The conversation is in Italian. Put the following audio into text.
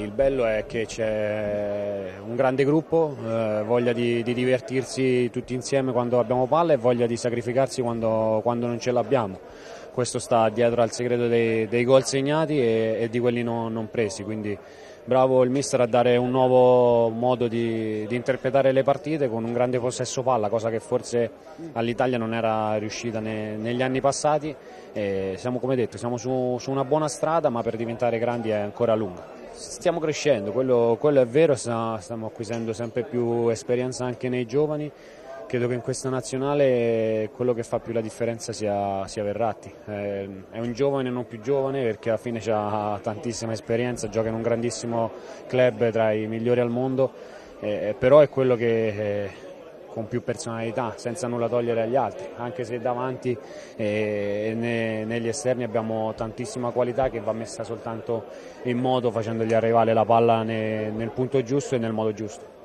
Il bello è che c'è un grande gruppo, voglia di divertirsi tutti insieme quando abbiamo palla e voglia di sacrificarsi quando non ce l'abbiamo. Questo sta dietro al segreto dei gol segnati e di quelli non presi, quindi bravo il mister a dare un nuovo modo di interpretare le partite con un grande possesso palla, cosa che forse all'Italia non era riuscita negli anni passati. E siamo, come detto, siamo su una buona strada, ma per diventare grandi è ancora lunga. Stiamo crescendo, quello è vero, stiamo acquisendo sempre più esperienza anche nei giovani. Credo che in questa nazionale quello che fa più la differenza sia Verratti. È un giovane non più giovane perché alla fine ha tantissima esperienza, gioca in un grandissimo club tra i migliori al mondo, però è quello che con più personalità, senza nulla togliere agli altri, anche se davanti negli esterni abbiamo tantissima qualità che va messa soltanto in moto facendogli arrivare la palla nel punto giusto e nel modo giusto.